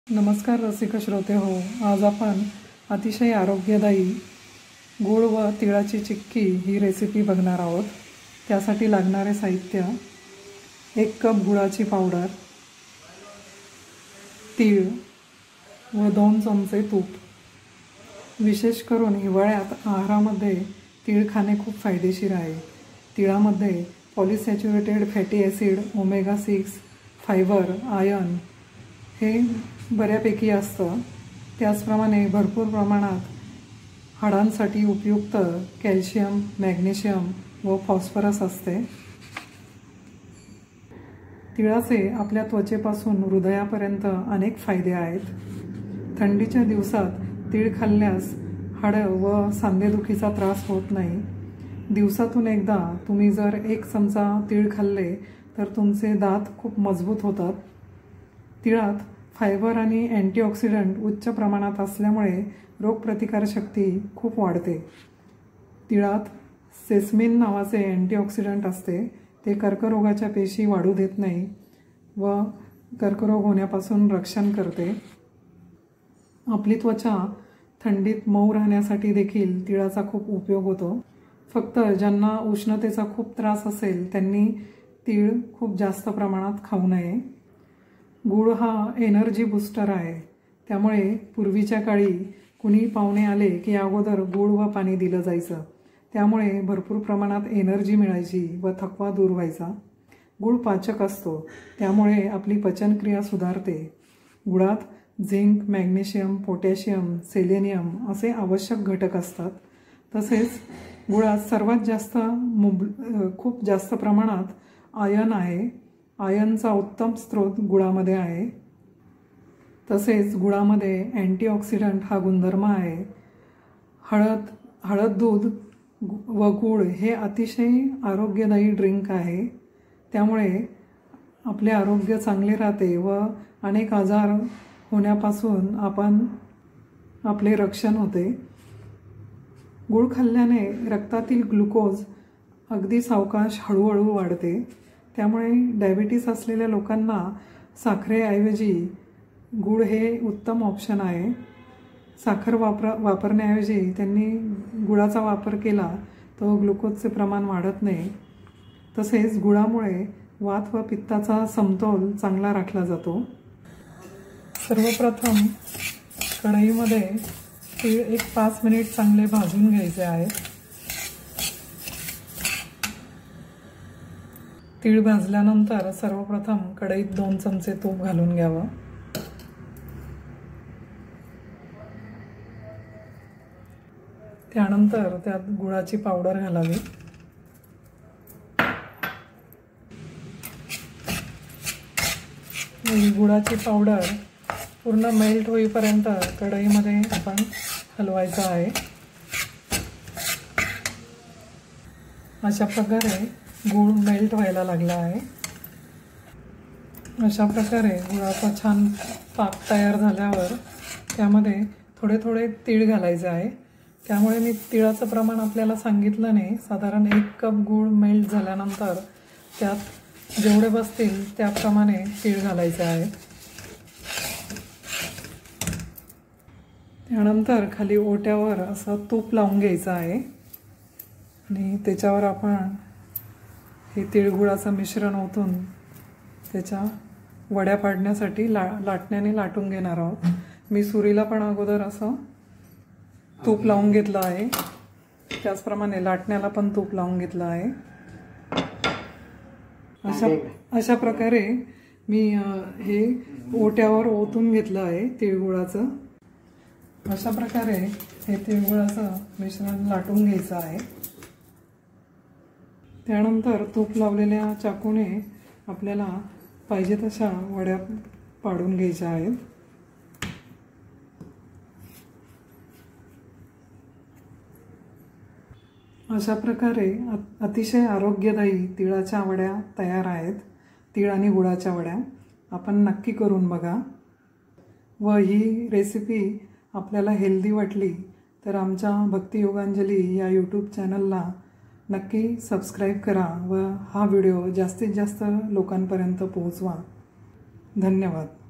नमस्कार रसिक श्रोते हो, आज आपण अतिशय आरोग्यदायी गूळ व तिळाची चिक्की ही रेसिपी बघणार आहोत। त्यासाठी लागणारे साहित्य: 1 कप गुळाची पावडर, तीळ व 2 चमचे तूप। विशेष करून हिवाळ्यात आहारामध्ये तीळ खाणे खूप फायदेशीर आहे। तिळामध्ये polyunsaturated fatty acid, omega 6, fibre, iron हे बऱ्यापैकी असतं। त्याचप्रमाणे भरपूर प्रमाणात हाडांसाठी उपयुक्त कॅल्शियम, मॅग्नेशियम व फॉस्फरस असते। तिळाचे आपल्या त्वचेपासून हृदयापर्यंत अनेक फायदे आहेत। थंडीच्या दिवसात तीळ खाल्ल्यास हाडं व सांधेदुखीचा त्रास होत नाही। दिवसातून एकदा तुम्ही जर 1 चमचा तीळ खाल्ले तर तुमचे दात खूप मजबूत होतात। तिळात फायबर आणि अँटीऑक्सिडंट उच्च प्रमाणात असल्यामुळे रोगप्रतिकारशक्ती खूप वाढते। तिळात सेसमिन नावाचे अँटीऑक्सिडंट असते, ते कर्करोगाच्या पेशी वाढू देत नाही व कर्करोग होण्यापासून रक्षण करते। आपली त्वचा थंडीत मऊ राहण्यासाठी देखील तिळाचा खूप उपयोग होतो। फक्त ज्यांना उष्णतेचा खूप त्रास असेल त्यांनी तीळ खूप जास्त प्रमाणात खाऊ नये। गूळ हा एनर्जी बूस्टर आहे, त्यामुळे पूर्वीच्या काळी कुणी पाहुणे आले की अगोदर गूळ व पाणी दिलं जायचं। त्यामुळे भरपूर प्रमाणात एनर्जी मिळायची व थकवा दूर व्हायचा। गूळ पाचक असतो, त्यामुळे आपली पचनक्रिया सुधारते। गुळात झिंक, मॅग्नेशियम, पोटॅशियम, सेलेनियम असे आवश्यक घटक असतात। तसेच गुळात सर्वात जास्त खूप जास्त प्रमाणात आयर्न आहे। आयर्नचा उत्तम स्रोत गुळामध्ये आहे। तसेच गुळामध्ये अँटीऑक्सिडंट हा गुणधर्म आहे। हळद, दूध व गूळ हे अतिशय आरोग्यदायी ड्रिंक आहे, त्यामुळे आपले आरोग्य चांगले राहते व अनेक आजार होण्यापासून आपले रक्षण होते। गूळ खाल्ल्याने रक्तातील ग्लुकोज अगदी सावकाश हळूहळू वाढते, त्यामुळे डायबिटीस असलेल्या लोकांना साखरेऐवजी गूळ हे उत्तम ऑप्शन आहे। साखर वापरण्याऐवजी त्यांनी गुळाचा वापर केला तर ग्लुकोजचे प्रमाण वाढत नाही। तसेच गुळामुळे वात व पित्ताचा समतोल चांगला राखला जातो। सर्वप्रथम कढईमध्ये तीळ 5 मिनिट चांगले भाजून घ्यायचे आहेत। तीळ भाजल्यानंतर सर्वप्रथम कढईत 2 चमचे तूप घालून घ्यावं। त्यानंतर त्यात गुळाची पावडर घालावी। गुळाची पावडर पूर्ण मेल्ट होईपर्यंत कढईमध्ये आपण हलवायचं आहे। अशा प्रकारे गूळ मेल्ट व्हायला लागला आहे। अशा प्रकारे गुळाचा छान पाक तयार झाल्यावर त्यामध्ये थोडे थोडे तीळ घालायचे आहे। त्यामुळे मी तिळाचं प्रमाण आपल्याला सांगितलं नाही। साधारण 1 कप गूळ मेल्ट झाल्यानंतर त्यात जेवढे बसतील त्याप्रमाणे तीळ घालायचे आहे। त्यानंतर खाली ओट्यावर असं तूप लावून घ्यायचं आहे आणि त्याच्यावर आपण हे तिळगुळाचं मिश्रण ओतून त्याच्या वड्या पाडण्यासाठी लाटण्याने लाटून घेणार आहोत। मी सुरीला पण अगोदर असं तूप लावून घेतलं आहे, त्याचप्रमाणे लाटण्याला पण तूप लावून घेतलं आहे। अशा प्रकारे मी हे ओट्यावर ओतून घेतलं आहे तिळगुळाचं। अशा प्रकारे हे तिळगुळाचं मिश्रण लाटून घ्यायचं आहे। त्यानंतर तूप लावलेल्या चाकूने आपल्याला पाहिजे तशा वड्या पाडून घ्यायच्या आहेत। अशा प्रकारे अतिशय आरोग्यदायी तिळाच्या वड्या तयार आहेत। तीळ आणि गुळाच्या वड्या आपण नक्की करून बघा व ही रेसिपी आपल्याला हेल्दी वाटली तर आमच्या भक्तियोगांजली या यूट्यूब चॅनलला नक्की सबस्क्राईब करा व हा व्हिडिओ जास्तीत जास्त लोकांपर्यंत पोहोचवा। धन्यवाद।